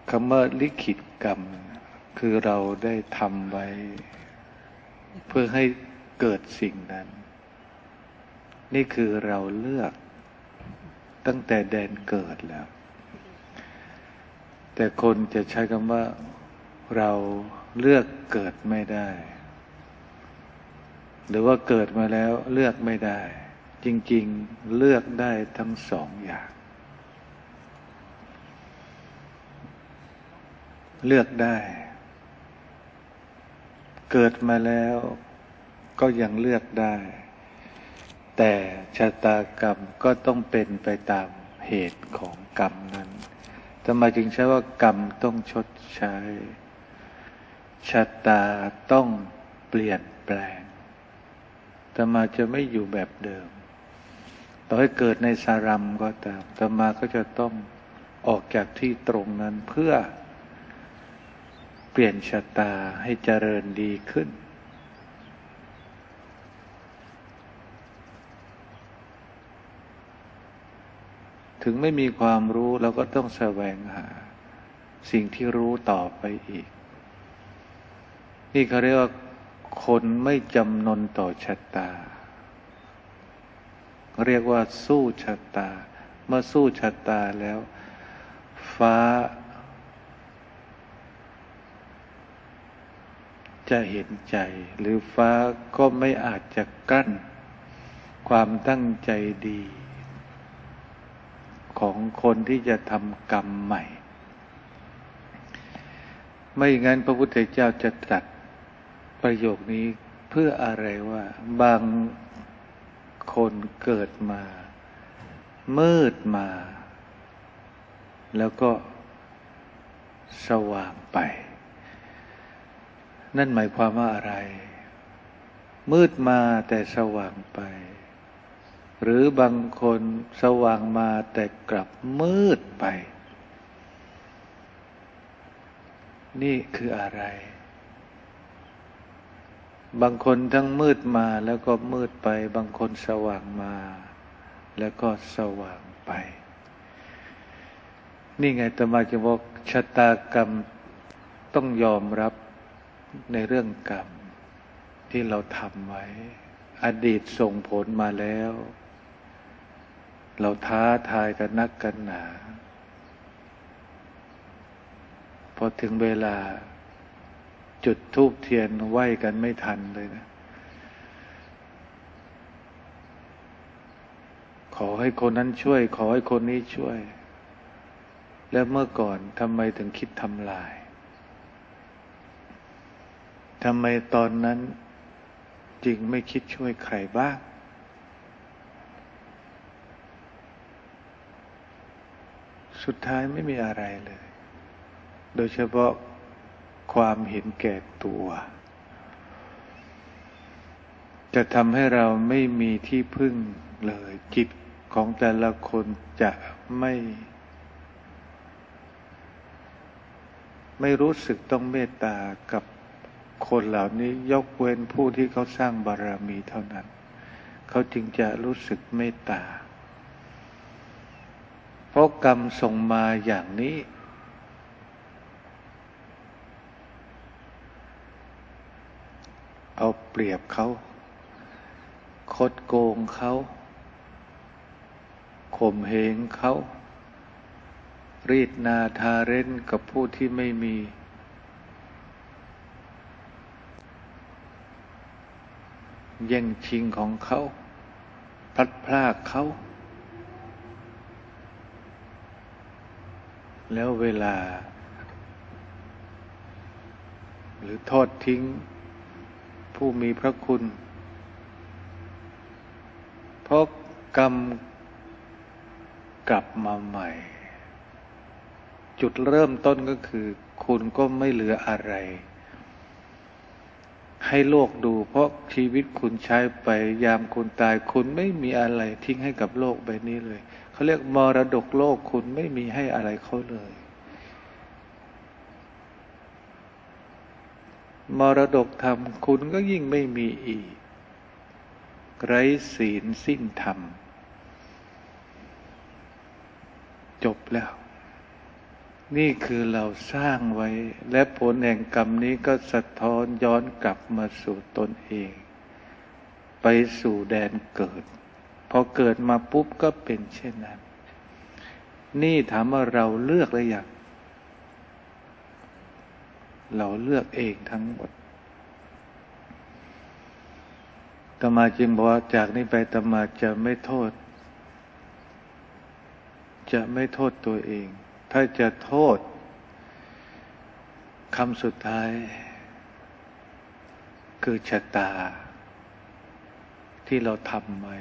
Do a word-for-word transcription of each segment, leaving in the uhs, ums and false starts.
คำว่าลิขิตกรรมคือเราได้ทำไว้เพื่อให้เกิดสิ่งนั้นนี่คือเราเลือกตั้งแต่แดนเกิดแล้วแต่คนจะใช้คำว่าเราเลือกเกิดไม่ได้หรือว่าเกิดมาแล้วเลือกไม่ได้จริงๆเลือกได้ทั้งสองอย่างเลือกได้เกิดมาแล้วก็ยังเลือกได้แต่ชะตากรรมก็ต้องเป็นไปตามเหตุของกรรมนั้นทำไมจึงใช้ว่ากรรมต้องชดใช้ชะตาต้องเปลี่ยนแปลงธรรมาจะไม่อยู่แบบเดิมต่อให้เกิดในสารัมก็ตามธรรมาก็จะต้องออกจากที่ตรงนั้นเพื่อเปลี่ยนชะตาให้เจริญดีขึ้นถึงไม่มีความรู้เราก็ต้องแสวงหาสิ่งที่รู้ต่อไปอีกนี่เขาเรียกว่าคนไม่จำนนต่อชะตาเรียกว่าสู้ชะตาเมื่อสู้ชะตาแล้วฟ้าจะเห็นใจหรือฟ้าก็ไม่อาจจะกั้นความตั้งใจดีของคนที่จะทำกรรมใหม่ไม่งั้นพระพุทธเจ้าจะตรัสประโยคนี้เพื่ออะไรว่าบางคนเกิดมามืดมาแล้วก็สว่างไปนั่นหมายความว่าอะไรมืดมาแต่สว่างไปหรือบางคนสว่างมาแต่กลับมืดไปนี่คืออะไรบางคนทั้งมืดมาแล้วก็มืดไปบางคนสว่างมาแล้วก็สว่างไปนี่ไงอาตมาจะบอกชะตากรรมต้องยอมรับในเรื่องกรรมที่เราทำไว้อดีตส่งผลมาแล้วเราท้าทายกันนักกันหนาพอถึงเวลาจุดธูปเทียนไหว้กันไม่ทันเลยนะขอให้คนนั้นช่วยขอให้คนนี้ช่วยแล้วเมื่อก่อนทำไมถึงคิดทำลายทำไมตอนนั้นจึงไม่คิดช่วยใครบ้างสุดท้ายไม่มีอะไรเลยโดยเฉพาะความเห็นแก่ตัวจะทำให้เราไม่มีที่พึ่งเลยจิตของแต่ละคนจะไม่ไม่รู้สึกต้องเมตตากับคนเหล่านี้ยกเว้นผู้ที่เขาสร้างบารมีเท่านั้นเขาจึงจะรู้สึกเมตตาเพราะกรรมส่งมาอย่างนี้เอาเปรียบเขาคดโกงเขาข่มเหงเขารีดนาทาเร้นกับผู้ที่ไม่มีแย่งชิงของเขาพลัดพรากเขาแล้วเวลาหรือทอดทิ้งผู้มีพระคุณเพราะกรรมกลับมาใหม่จุดเริ่มต้นก็คือคุณก็ไม่เหลืออะไรให้โลกดูเพราะชีวิตคุณใช้ไปยามคุณตายคุณไม่มีอะไรทิ้งให้กับโลกใบนี้เลยเขาเรียกมรดกโลกคุณไม่มีให้อะไรเขาเลยมรดกธรรมคุณก็ยิ่งไม่มีอีกไร้ศีลสิ้นธรรมจบแล้วนี่คือเราสร้างไว้และผลแห่งกรรมนี้ก็สะท้อนย้อนกลับมาสู่ตนเองไปสู่แดนเกิดพอเกิดมาปุ๊บก็เป็นเช่นนั้นนี่ถามว่าเราเลือกหรือยังเราเลือกเองทั้งหมดอาตมาจึงบอกว่าจากนี้ไปอาตมาจะไม่โทษจะไม่โทษตัวเองถ้าจะโทษคำสุดท้ายคือชะตาที่เราทำไว้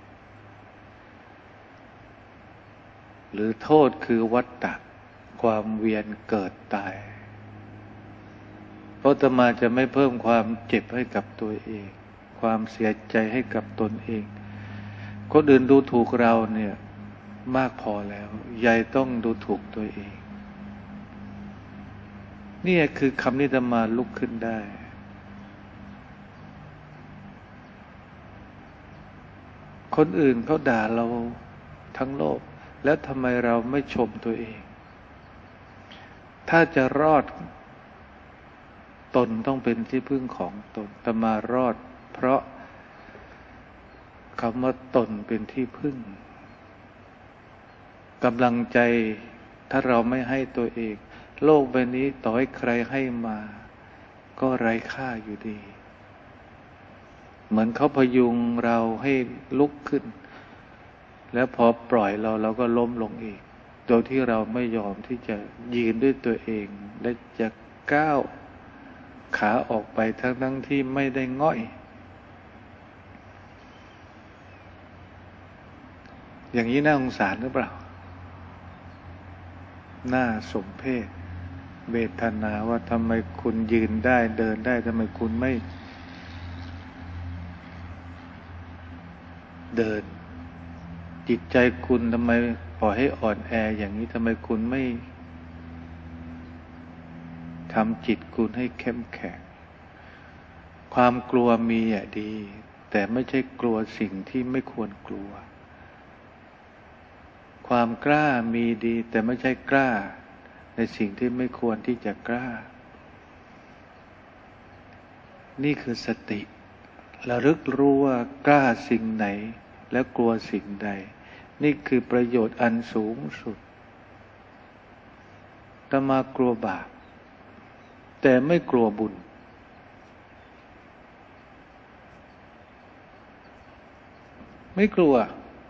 หรือโทษคือวัฏฏะความเวียนเกิดตายเพราะอาตมาจะไม่เพิ่มความเจ็บให้กับตัวเองความเสียใจให้กับตนเองคนอื่นดูถูกเราเนี่ยมากพอแล้วยายต้องดูถูกตัวเองนี่คือคำนี้อาตมาลุกขึ้นได้คนอื่นเขาด่าเราทั้งโลกแล้วทำไมเราไม่ชมตัวเองถ้าจะรอดตนต้องเป็นที่พึ่งของตนอาตมารอดเพราะคำว่าตนเป็นที่พึ่งกำลังใจถ้าเราไม่ให้ตัวเองโลกใบนี้ต่อให้ใครให้มาก็ไร้ค่าอยู่ดีเหมือนเขาพยุงเราให้ลุกขึ้นแล้วพอปล่อยเราเราก็ล้มลงอีกโดยที่เราไม่ยอมที่จะยืนด้วยตัวเองและจะก้าวขาออกไปทั้งทั้งที่ไม่ได้ง่อยอย่างนี้น่าสงสารหรือเปล่าน่าสมเพชเวทนาว่าทำไมคุณยืนได้เดินได้ทำไมคุณไม่เดินจิตใจคุณทำไมปล่อยให้อ่อนแออย่างนี้ทำไมคุณไม่ทำจิตคุณให้เข้มแข็งความกลัวมีอ่ะดีแต่ไม่ใช่กลัวสิ่งที่ไม่ควรกลัวความกล้ามีดีแต่ไม่ใช่กล้าในสิ่งที่ไม่ควรที่จะกล้านี่คือสติระลึกรู้ว่ากล้าสิ่งไหนและกลัวสิ่งใดนี่คือประโยชน์อันสูงสุดอาตมากลัวบาปแต่ไม่กลัวบุญไม่กลัว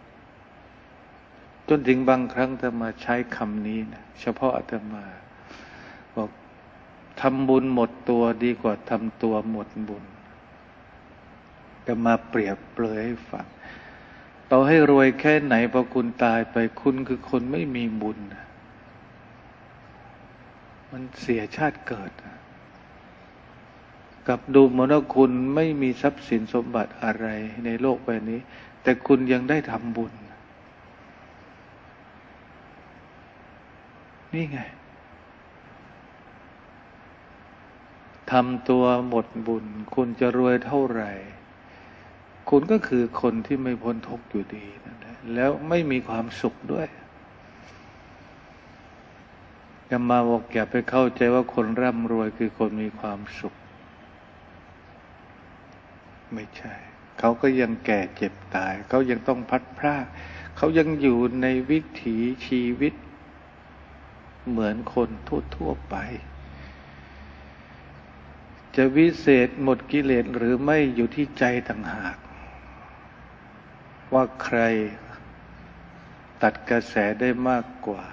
จนถึงบางครั้งอาตมาใช้คำนี้นะเฉพาะอาตมาบอกทำบุญหมดตัวดีกว่าทำตัวหมดบุญอาตมาเปรียบเปรยให้ฟังต่อให้รวยแค่ไหนพอคุณตายไปคุณคือคนไม่มีบุญมันเสียชาติเกิดกับดูเหมือนว่าคุณไม่มีทรัพย์สินสมบัติอะไรในโลกใบนี้แต่คุณยังได้ทำบุญนี่ไงทำตัวหมดบุญคุณจะรวยเท่าไหร่คุณก็คือคนที่ไม่พ้นทุกข์อยู่ดีนั่นแหละแล้วไม่มีความสุขด้วยอย่ามาบอกอย่าไปเข้าใจว่าคนร่ำรวยคือคนมีความสุขไม่ใช่เขาก็ยังแก่เจ็บตายเขายังต้องพัดพรากเขายังอยู่ในวิถีชีวิตเหมือนคนทั่วๆไปจะวิเศษหมดกิเลสหรือไม่อยู่ที่ใจต่างหากว่าใครตัดกระแสได้มากกว่า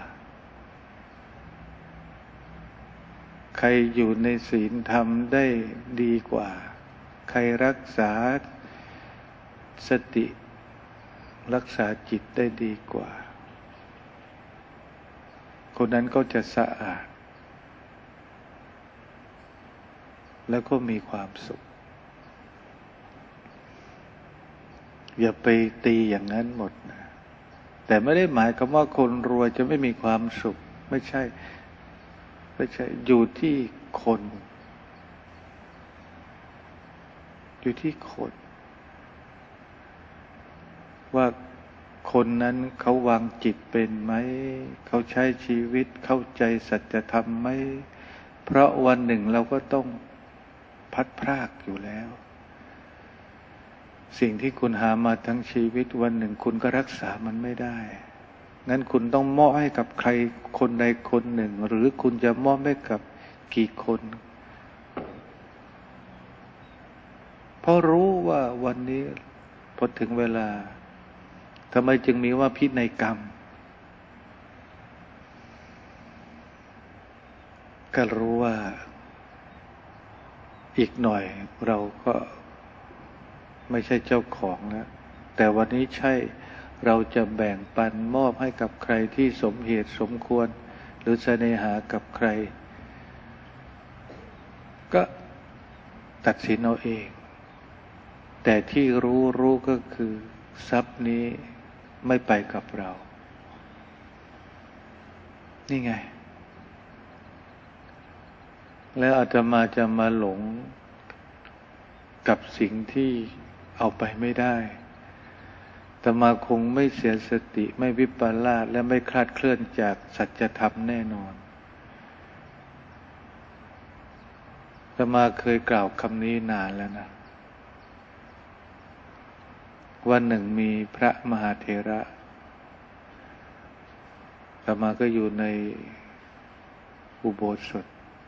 ใครอยู่ในศีลธรรมได้ดีกว่าใครรักษาสติรักษาจิตได้ดีกว่าคนนั้นก็จะสะอาดแล้วก็มีความสุขอย่าไปตีอย่างนั้นหมดนะแต่ไม่ได้หมายความว่าคนรวยจะไม่มีความสุขไม่ใช่ไม่ใช่อยู่ที่คนอยู่ที่คนว่าคนนั้นเขาวางจิตเป็นไหมเขาใช้ชีวิตเข้าใจสัจธรรมไหมเพราะวันหนึ่งเราก็ต้องพัดพรากอยู่แล้วสิ่งที่คุณหามาทั้งชีวิตวันหนึ่งคุณก็รักษามันไม่ได้งั้นคุณต้องมอบให้กับใครคนใดคนหนึ่งหรือคุณจะมอบให้กับกี่คนเพราะรู้ว่าวันนี้พอถึงเวลาทำไมจึงมีว่าพินัยกรรมก็รู้ว่าอีกหน่อยเราก็ไม่ใช่เจ้าของแล้วแต่วันนี้ใช่เราจะแบ่งปันมอบให้กับใครที่สมเหตุสมควรหรือเสน่หากับใครก็ตัดสินเอาเองแต่ที่รู้รู้ก็คือทรัพย์นี้ไม่ไปกับเรานี่ไงแล้วอาตมาจะมาหลงกับสิ่งที่เอาไปไม่ได้อาตมาคงไม่เสียสติไม่วิปลาสและไม่คลาดเคลื่อนจากสัจธรรมแน่นอนอาตมาเคยกล่าวคำนี้นานแล้วนะวันหนึ่งมีพระมหาเถระอาตมาก็อยู่ในอุโบสถ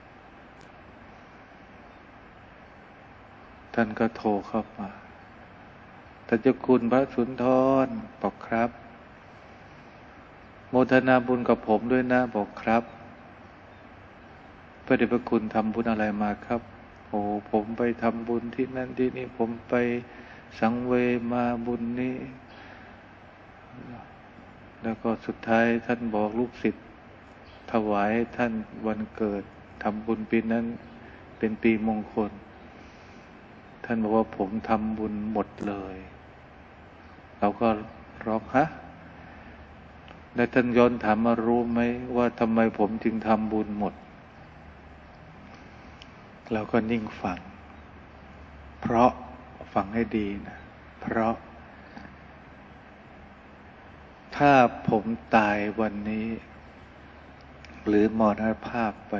ท่านก็โทรเข้ามาท่านเจ้าคุณพระสุนทรบอกครับโมทนาบุญกับผมด้วยนะบอกครับพระเดชพระคุณทำบุญอะไรมาครับโอ้ผมไปทำบุญที่นั่นที่นี่ผมไปสังเวยมาบุญนี้แล้วก็สุดท้ายท่านบอกลูกศิษย์ถวายท่านวันเกิดทำบุญปีนั้นเป็นปีมงคลท่านบอกว่าผมทำบุญหมดเลยเราก็ร้องฮะและท่านย้อนถามมารู้ไหมว่าทำไมผมจึงทำบุญหมดเราก็นิ่งฟังเพราะฟังให้ดีนะเพราะถ้าผมตายวันนี้หรือมรณภาพไป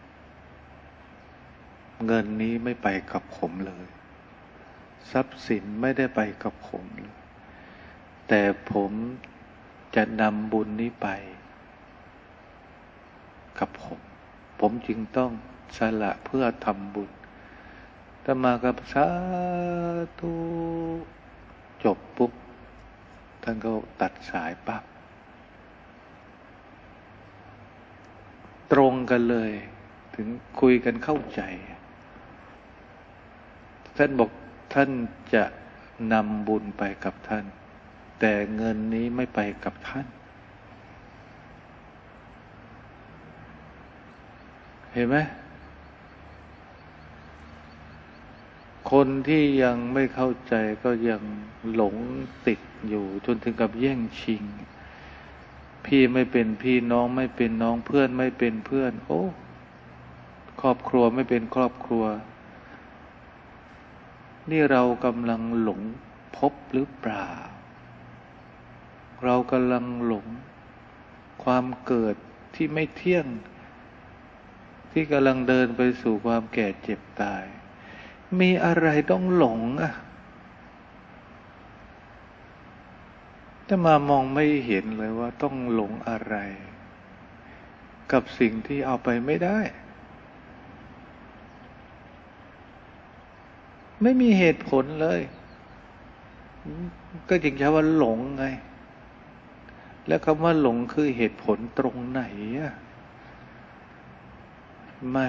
เงินนี้ไม่ไปกับผมเลยทรัพย์สินไม่ได้ไปกับผมเลยแต่ผมจะนำบุญนี้ไปกับผมผมจึงต้องสละเพื่อทำบุญถ้ามากับสาธุจบปุ๊บท่านก็ตัดสายปั๊บตรงกันเลยถึงคุยกันเข้าใจท่านบอกท่านจะนำบุญไปกับท่านแต่เงินนี้ไม่ไปกับท่านเห็นไหมคนที่ยังไม่เข้าใจก็ยังหลงติดอยู่จนถึงกับแย่งชิงพี่ไม่เป็นพี่น้องไม่เป็นน้องเพื่อนไม่เป็นเพื่อนโอ้ครอบครัวไม่เป็นครอบครัวนี่เรากำลังหลงพบหรือเปล่าเรากำลังหลงความเกิดที่ไม่เที่ยงที่กำลังเดินไปสู่ความแก่เจ็บตายมีอะไรต้องหลงอ่ะแต่มามองไม่เห็นเลยว่าต้องหลงอะไรกับสิ่งที่เอาไปไม่ได้ไม่มีเหตุผลเลยก็จึงใช้ว่าหลงไงแล้วคำว่าหลงคือเหตุผลตรงไหนอ่ะไม่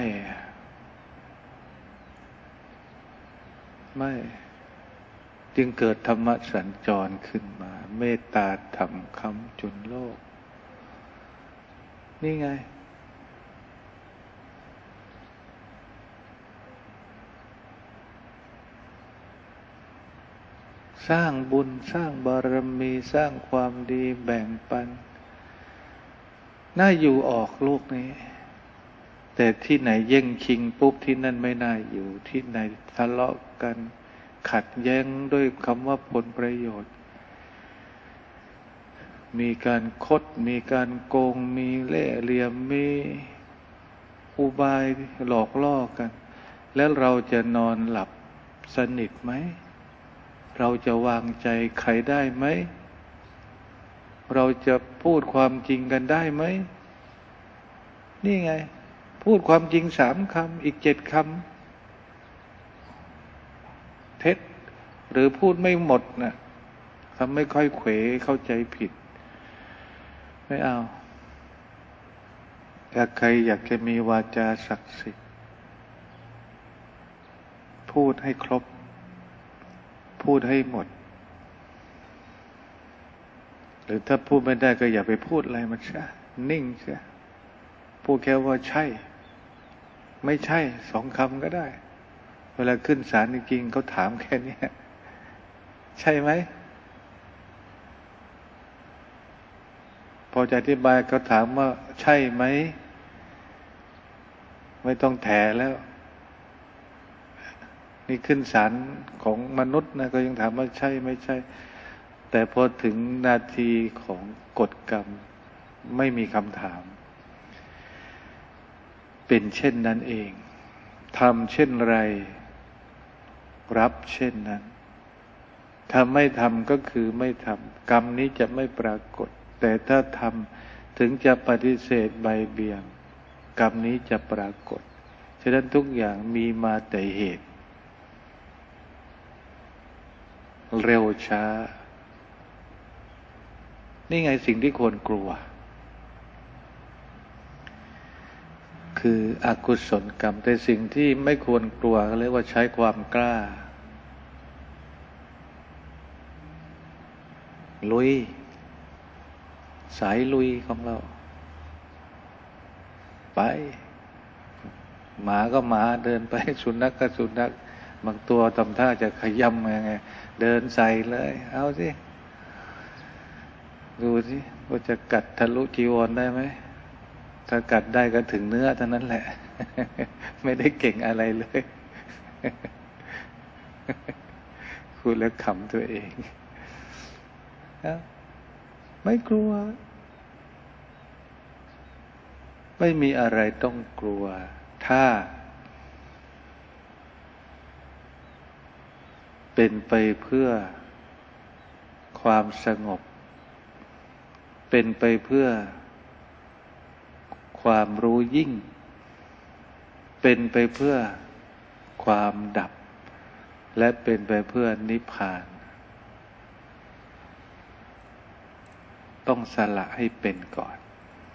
ไม่จึงเกิดธรรมสัญจรขึ้นมาเมตตาธรรมคำจุนโลกนี่ไงสร้างบุญสร้างบารมีสร้างความดีแบ่งปันน่าอยู่ออกโลกนี้แต่ที่ไหนแย่งชิงปุ๊บที่นั่นไม่น่าอยู่ที่ไหนทะเลาะกันขัดแย้งด้วยคำว่าผลประโยชน์มีการคดมีการโกงมีเล่ห์เหลี่ยมมีอุบายหลอกล่อกันแล้วเราจะนอนหลับสนิทไหมเราจะวางใจใครได้ไหมเราจะพูดความจริงกันได้ไหมนี่ไงพูดความจริงสามคำอีกเจ็ดคำเท็จหรือพูดไม่หมดนะ่ะทำไม่ค่อยเขวเข้าใจผิดไม่เอาถ้าใครอยากจะมีวาจาศักดิ์สิทธิ์พูดให้ครบพูดให้หมดหรือถ้าพูดไม่ได้ก็อย่าไปพูดอะไรมันซะนิ่งซะพูดแค่ว่าใช่ไม่ใช่สองคำก็ได้เวลาขึ้นศาลจริงๆเขาถามแค่นี้ใช่ไหมพอจะอธิบายเขาถามว่าใช่ไหมไม่ต้องแถแล้วนี่ขึ้นศาลของมนุษย์นะก็ยังถามว่าใช่ไม่ใช่แต่พอถึงนาทีของกฎกรรมไม่มีคำถามเป็นเช่นนั้นเองทำเช่นไรรับเช่นนั้นถ้าไม่ทำก็คือไม่ทำกรรมนี้จะไม่ปรากฏแต่ถ้าทำถึงจะปฏิเสธใบเบี่ยงกรรมนี้จะปรากฏฉะนั้นทุกอย่างมีมาแต่เหตุเร็วช้านี่ไงสิ่งที่ควรกลัวคืออกุศลกรรมแต่สิ่งที่ไม่ควรกลัวเขาเรียกว่าใช้ความกล้าลุยสายลุยของเราไปหมาก็หมาเดินไปสุนัขก็สุนัขบางตัวทำท่าจะขย้ำยังไงเดินใส่เลยเอาสิดูสิว่าจะกัดทะลุจีวรได้ไหมถ้ากัดได้ก็ถึงเนื้อเท่านั้นแหละไม่ได้เก่งอะไรเลยพูดแล้วขำตัวเองไม่กลัวไม่มีอะไรต้องกลัวถ้าเป็นไปเพื่อความสงบเป็นไปเพื่อความรู้ยิ่งเป็นไปเพื่อความดับและเป็นไปเพื่อนิพพานต้องสละให้เป็นก่อน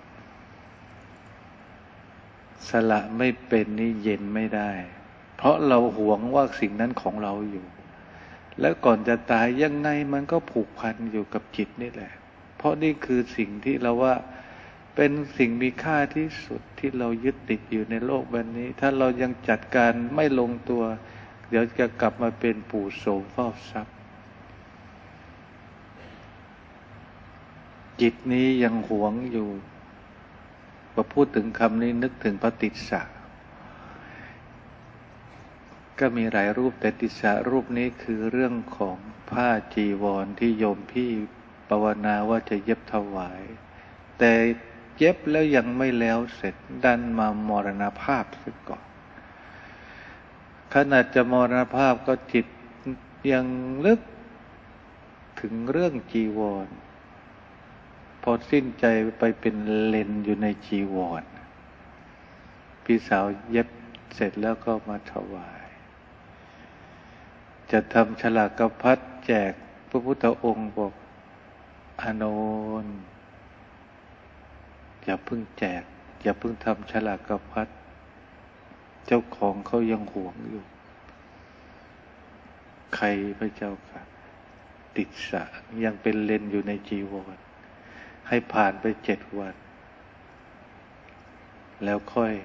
สละไม่เป็นนี่เย็นไม่ได้เพราะเราหวงว่าสิ่งนั้นของเราอยู่แล้วก่อนจะตายยังไงมันก็ผูกพันอยู่กับจิตนี่แหละเพราะนี่คือสิ่งที่เราว่าเป็นสิ่งมีค่าที่สุดที่เรายึดติดอยู่ในโลกใบนี้ถ้าเรายังจัดการไม่ลงตัวเดี๋ยวจะกลับมาเป็นปู่โสมเฝ้าทรัพย์จิตนี้ยังหวงอยู่พอพูดถึงคำนี้นึกถึงพระติสสะก็มีหลายรูปแต่ติสสะรูปนี้คือเรื่องของผ้าจีวรที่โยมพี่ภาวนาว่าจะเย็บถวายแต่เย็บแล้วยังไม่แล้วเสร็จดันมามรณภาพซะก่อนขนาดจะมรณภาพก็จิตยังลึกถึงเรื่องจีวรพอสิ้นใจไปเป็นเลนอยู่ในจีวรพี่สาวเย็บเสร็จแล้วก็มาถวายจะทำฉลากพัดแจกพระพุทธองค์บอกอานนท์อย่าเพิ่งแจกอย่าเพิ่งทำฉลากพัดเจ้าของเขายังหวงอยู่ใครพระเจ้าค่ะติดสะยังเป็นเลนอยู่ในจีวรให้ผ่านไปเจ็ดวันแล้วค่อย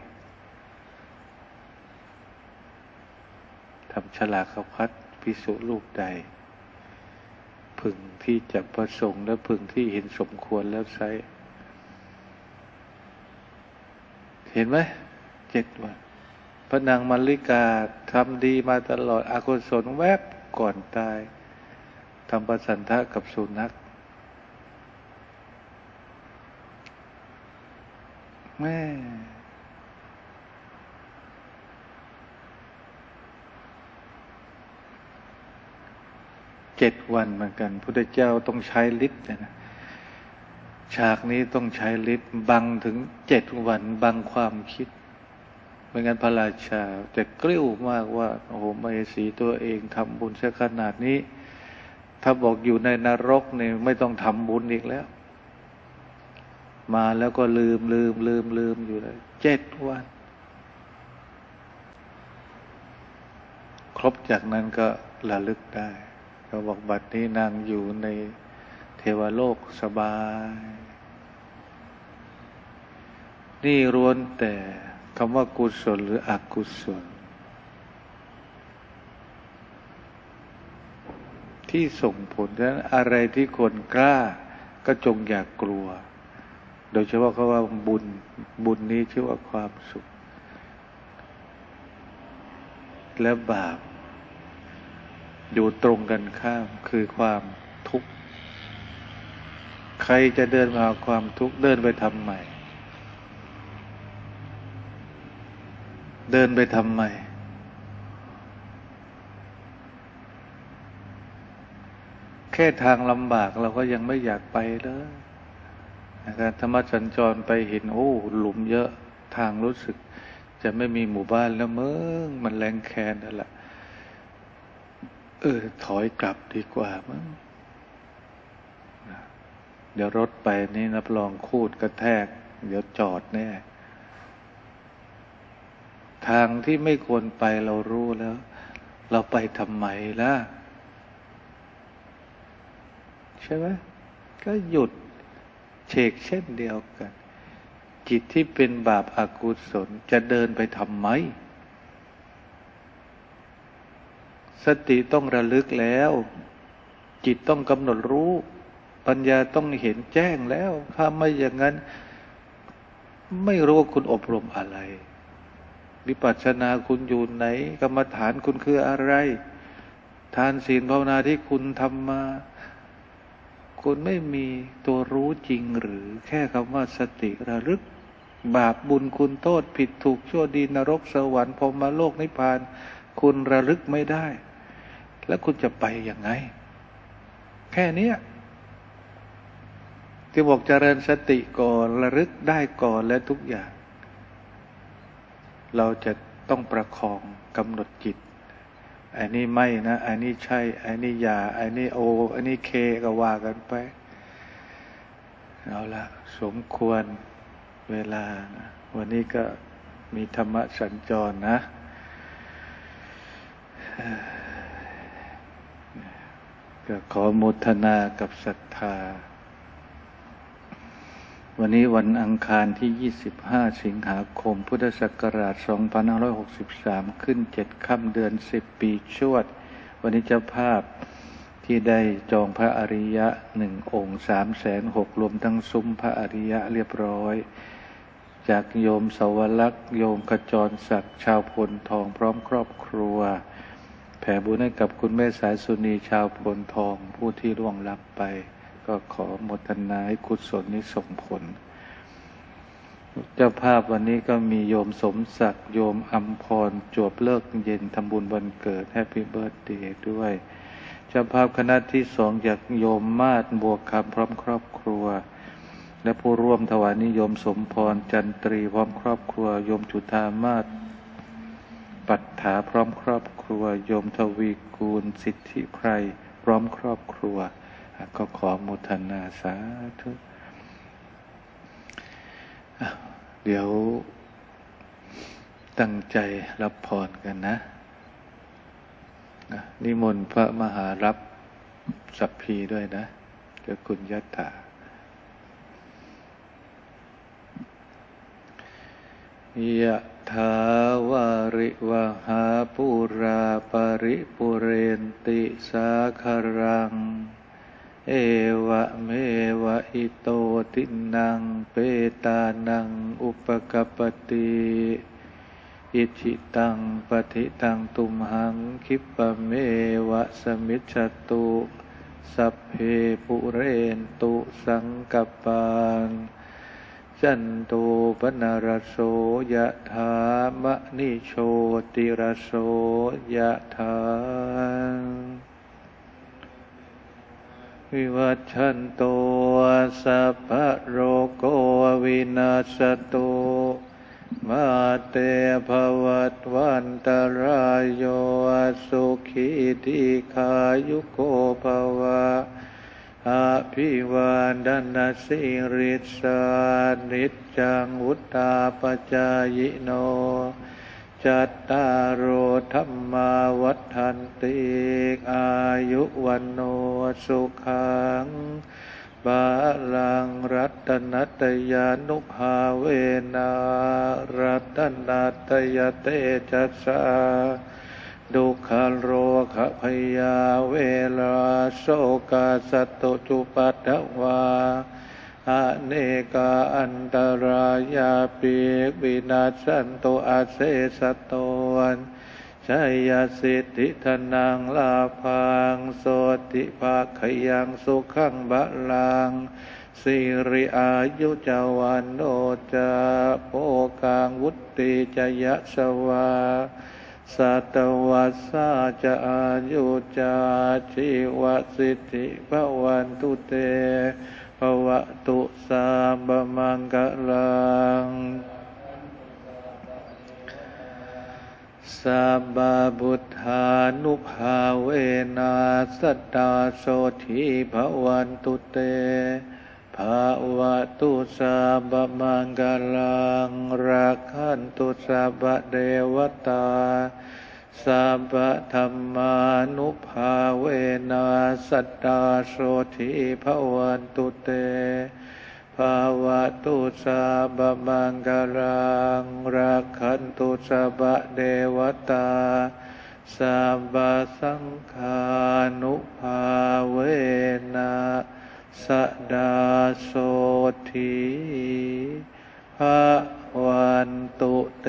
ทำฉลากพัดภิกษุรูปใดพึงที่จะประสงค์และพึงที่เห็นสมควรแล้วใช้เห็นไหมเจ็ดวันพระนางมัลลิกาทำดีมาตลอดอกุศลแวบก่อนตายทำประสันทะกับสุนัขแม่เจ็ดวันเหมือนกันพุทธเจ้าต้องใช้ฤทธิ์นะฉากนี้ต้องใช้ฤทธิ์บังถึงเจ็ดวันบังความคิดไม่งั้นพระราชาจะกริ้วมากว่าโอ้โหมเหสีตัวเองทำบุญซะขนาดนี้ถ้าบอกอยู่ในนรกเนี่ยไม่ต้องทำบุญอีกแล้วมาแล้วก็ลืมลืมลืมลืมอยู่เลยเจ็ดวันครบจากนั้นก็ระลึกได้เขาบอกบัดนี้นางอยู่ในเทวโลกสบายนี่ล้วนแต่คำว่ากุศลหรืออกุศลที่ส่งผลฉะนั้นอะไรที่คนกล้าก็จงอย่ากกลัวโดยเฉพาะเขาว่าบุญบุญนี้ชื่อว่าความสุขและบาปอยู่ตรงกันข้ามคือความทุกข์ใครจะเดินมาความทุกข์เดินไปทำไมเดินไปทำไมแค่ทางลำบากเราก็ยังไม่อยากไปเลยนะครับธรรมสัญจรไปเห็นโอ้หลุมเยอะทางรู้สึกจะไม่มีหมู่บ้านแล้วมึงมันแรงแค้นนั่นแหละเออถอยกลับดีกว่ามั้งเดี๋ยวรถไปนี่รับรองคูดกระแทกเดี๋ยวจอดแน่ทางที่ไม่ควรไปเรารู้แล้วเราไปทำไมล่ะใช่ไหมก็หยุดเฉกเช่นเดียวกันจิตที่เป็นบาปอกุศลจะเดินไปทำไมสติต้องระลึกแล้วจิตต้องกำหนดรู้ปัญญาต้องเห็นแจ้งแล้วถ้าไม่อย่างนั้นไม่รู้ว่าคุณอบรมอะไรวิปัสสนาคุณอยู่ไหนกรรมฐานคุณคืออะไรทานศีลภาวนาที่คุณทำมาคุณไม่มีตัวรู้จริงหรือแค่คำว่าสติระลึกบาปบุญคุณโทษผิดถูกชั่วดีนรกสวรรค์พรหมโลกนิพพานคุณระลึกไม่ได้แล้วคุณจะไปยังไงแค่นี้ที่บอกเจริญสติก่อนระลึกได้ก่อนและทุกอย่างเราจะต้องประคองกำหนดจิตอันนี้ไม่นะอันนี้ใช่อันนี้อย่าอันนี้โออันนี้เคก็ว่ากันไปเอาละสมควรเวลานะวันนี้ก็มีธรรมะสัญจรนะก็ขอโมทนากับศรัทธาวันนี้วันอังคารที่ยี่สิบห้าสิงหาคมพุทธศักราชสองพันห้าร้อยหกสิบสามขึ้นเจ็ดค่ำเดือนสิบปีชวดวันนี้เจ้าภาพที่ได้จองพระอริยะหนึ่งองค์สามแสนหกรวมทั้งซุ้มพระอริยะเรียบร้อยจากโยมสวรักษ์โยมขจรศักดิ์ชาวพลทองพร้อมครอบครัวแผ่บุญให้กับคุณแม่สายสุนีชาวพลทองผู้ที่ล่วงลับไปก็ขอโมทนาให้กุศลนี้ส่งผลเจ้าภาพวันนี้ก็มีโยมสมศักดิ์โยมอัมพรจวบเลิกเย็นทำบุญวันเกิดแฮปปี้เบิร์ธเดย์ด้วยเจ้าภาพคณะที่สองจากโยมมาศบัวคำพร้อมครอบครัวและผู้ร่วมถวายนิยมสมพรจันตรีพร้อมครอบครัวโยมจุฑามาศปัฏฐาพร้อมครอบครัวโยมทวีกูลสิทธิไพรพร้อมครอบครัวก็ขอโมทนาสาธุเดี๋ยวตั้งใจรับพรกันนะนิมนต์พระมหารับสัพพีด้วยนะเจ้าคุณยัตถายะถาวาริวหาปุราปริปุเรนติสาคารังเอวะเมวะอิโตตินังเปตานังอุปกัปปติอิจิตังปฏิตังตุมหังคิปะเมวะสมิจฉตุสัพเพปุเรนตุสังกปปา จจันตุปนรสโสยะถามะนิโชติรสโสยะถาวิวัชชันโตสัพพะโรโกวินาศตุมาเตภวัตวันตรายโยสุขีทีขายุโกภวะอภิวาทนาสิริสานิจจังวุฒาปจายโนจัตตารโอธรรมาวัฏันติอายุวันโนสุขังบาลังรัตนัตยานุภาเวนะรัตนัตยเตจัสสะดุขันโรคพยาเวลาโสกาสัตตุจุปัฏฐวาอเนกาอันตรายาปิวินาสันโตอาเสสะโตนชัยยสิทธิธนังลาภังโสติภาคยังสุขังบะลังสิริอายุจาวันโนจะโภกังวุติจยะสวาสัตวัสสะจะอายุจาชีวสิทธิภวันตุเตภวตุสัมปมังคลังสัพพพุทธานุภาเวนะสัตตาโสธีภวันตุเตภวตุสัพพมังคลังรักขันตุสัพพเทวตาสัพพธัมมานุภาเวนะสัตตาโสธีภวันตุเตภวตุสัพพมังคลังรักขันตุสัพพเทวตาสัพพสังฆานุภาเวนะสัตตาโสธีภวันตุเต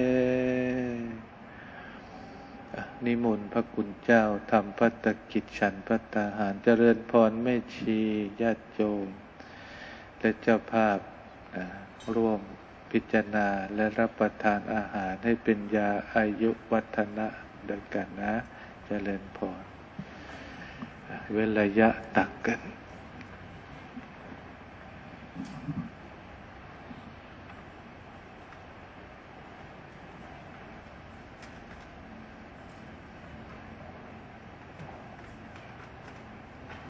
นิมนต์พระคุณเจ้าทำภัตตกิจฉันภัตตาหารเจริญพรแม่ชีญาติโยมและเจ้าภาพร่วมพิจารณาและรับประทานอาหารให้เป็นยาอายุวัฒนะโดยกันนะเจริญพรเว้นระยะตักกัน